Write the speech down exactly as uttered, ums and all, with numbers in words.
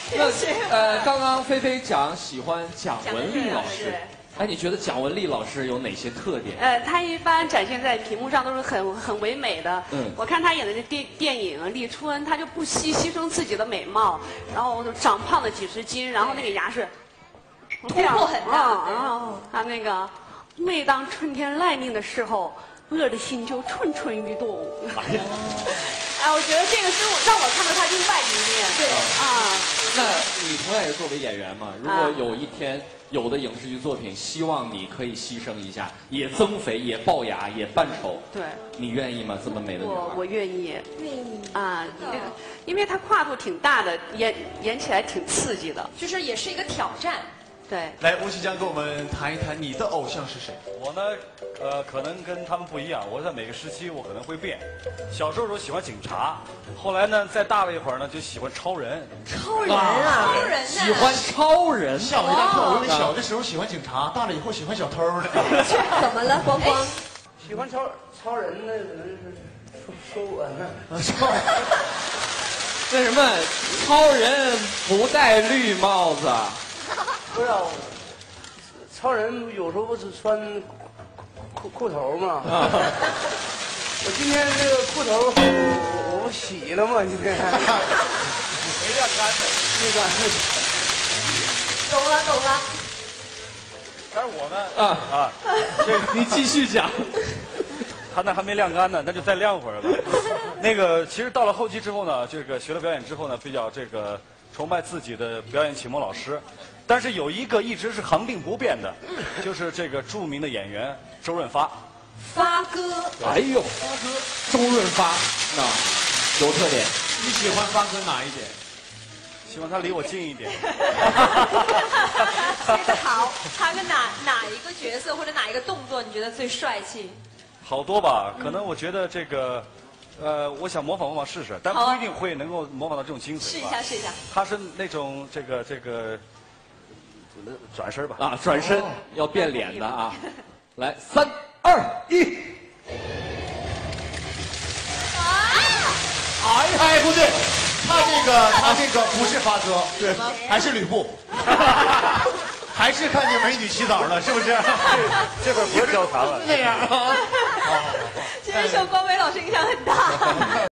那呃，刚刚菲菲讲喜欢蒋雯丽老师，哎，你觉得蒋雯丽老师有哪些特点？ 呃，她一般展现在屏幕上都是很很唯美的。嗯，我看她演的这电电影《立春》，她就不惜牺牲自己的美貌，然后长胖了几十斤，然后那个牙是突破很大。 然后她那个，每当春天来临的时候，我的心就蠢蠢欲动。哎，我觉得这个是我让我看到她另外一面。对啊。 那你同样也作为演员嘛，如果有一天有的影视剧作品希望你可以牺牲一下，也增肥，也龅牙，也扮丑， 对， 你愿意吗？这么美的女孩， 我我愿意。 愿意啊，那个，因为她跨度挺大的，演演起来挺刺激的， 就是也是一个挑战。 对， 来，吴奇江跟我们谈一谈你的偶像是谁？ 我呢，呃，可能跟他们不一样。我在每个时期我可能会变。小时候时候喜欢警察，后来呢，再大了一会儿呢，就喜欢超人。 超人啊，超人喜欢超人， 吓我一大跳！我以为小的时候喜欢警察，大了以后喜欢小偷呢。 怎么了，光光？ 喜欢超超人的人是说说我呢。 为什么超人不戴绿帽子？ 不是，超人有时候不是穿裤裤头吗？啊、我今天这个裤头我我不洗了吗？今天没晾干的。 那个， 懂了懂了。 但是我呢，啊啊， 这你继续讲。 他那还没晾干呢，那就再晾会儿吧。那个，其实到了后期之后呢，这个学了表演之后呢，比较这个崇拜自己的表演启蒙老师。但是有一个一直是恒定不变的，就是这个著名的演员周润发。 发哥。 哎呦，发哥，周润发，那有特点。 你喜欢发哥哪一点？ 希望他离我近一点。 好，他跟哪哪一个角色或者哪一个动作你觉得最帅气？ 好多吧，可能我觉得这个，呃，我想模仿模仿试试，但不一定会能够模仿到这种精髓。 试一下，试一下。 他是那种这个这个。转身吧啊，转身、哦、要变脸的啊！来，三二一！ 哎哎，不对，他这个他这个不是发哥，对，还是吕布，还是看见美女洗澡了，是不是？ 这会儿不是交谈了， 那样啊。 今天受光伟老师影响很大。